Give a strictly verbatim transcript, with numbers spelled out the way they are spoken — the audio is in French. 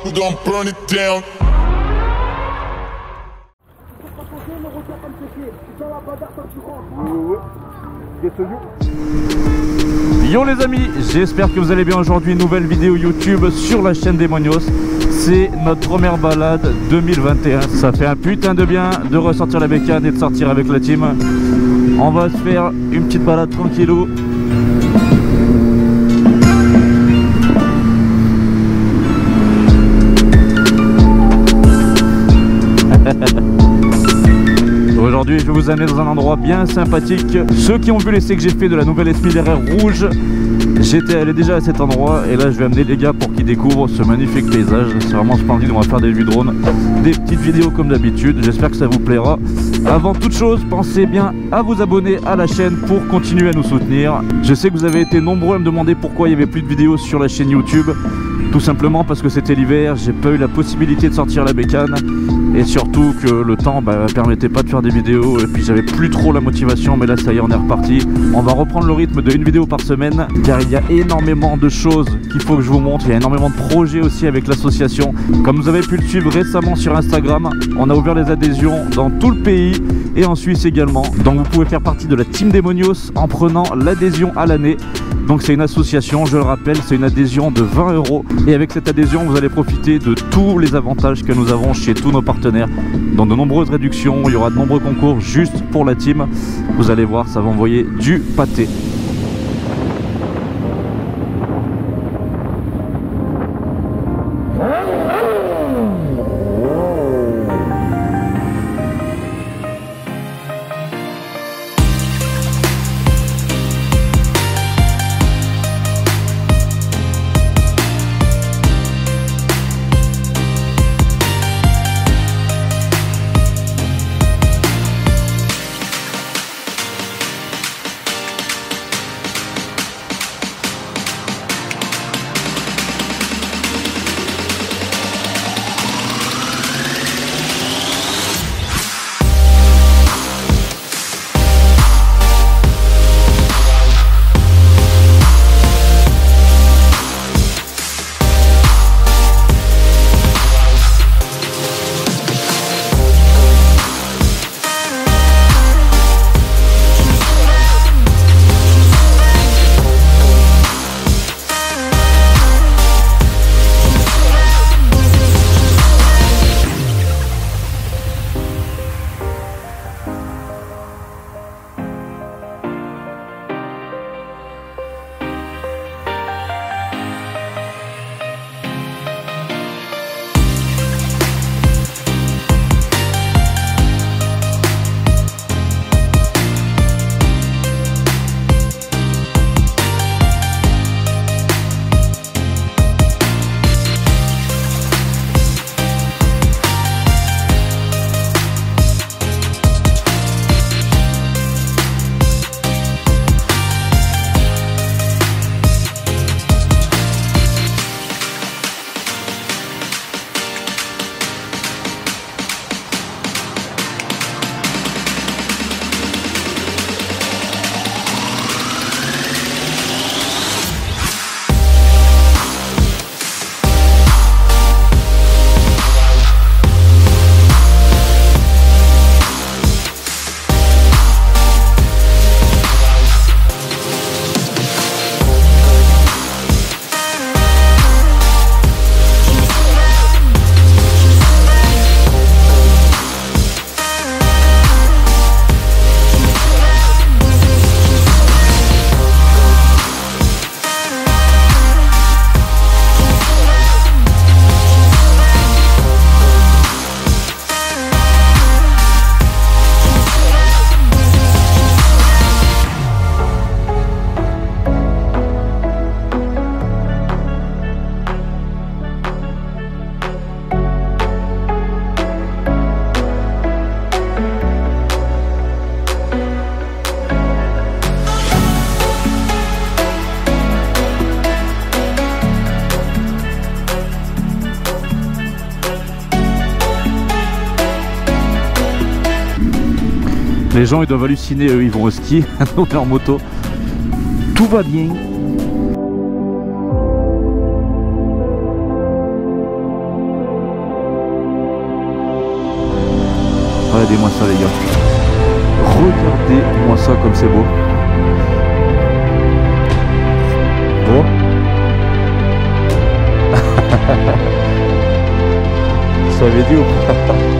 we gon' burn it down. Yo les amis, j'espère que vous allez bien aujourd'hui. Nouvelle vidéo YouTube sur la chaîne Demonios. C'est notre première balade deux mille vingt et un. Ça fait un putain de bien de ressortir la bécane et de sortir avec la team. On va se faire une petite balade tranquillou. Aujourd'hui je vais vous amener dans un endroit bien sympathique. Ceux qui ont vu l'essai que j'ai fait de la nouvelle S mille R R rouge, j'étais allé déjà à cet endroit et là je vais amener les gars pour qu'ils découvrent ce magnifique paysage. C'est vraiment splendide, on va faire des vues drone, des petites vidéos comme d'habitude, j'espère que ça vous plaira. Avant toute chose, pensez bien à vous abonner à la chaîne pour continuer à nous soutenir. Je sais que vous avez été nombreux à me demander pourquoi il n'y avait plus de vidéos sur la chaîne YouTube. Tout simplement parce que c'était l'hiver, j'ai pas eu la possibilité de sortir la bécane et surtout que le temps bah, permettait pas de faire des vidéos et puis j'avais plus trop la motivation, mais là ça y est, on est reparti. On va reprendre le rythme de une vidéo par semaine car il y a énormément de choses qu'il faut que je vous montre. Il y a énormément de projets aussi avec l'association. Comme vous avez pu le suivre récemment sur Instagram, on a ouvert les adhésions dans tout le pays et en Suisse également. Donc vous pouvez faire partie de la Team Demonios en prenant l'adhésion à l'année. Donc c'est une association, je le rappelle, c'est une adhésion de vingt euros. Et avec cette adhésion, vous allez profiter de tous les avantages que nous avons chez tous nos partenaires. Dans de nombreuses réductions, il y aura de nombreux concours juste pour la team. Vous allez voir, ça va envoyer du pâté. Les gens ils doivent halluciner, eux ils vont au ski, dans leur moto. Tout va bien. Regardez-moi ça les gars. Regardez-moi ça comme c'est beau. Bon. Ça avait dit ou pas?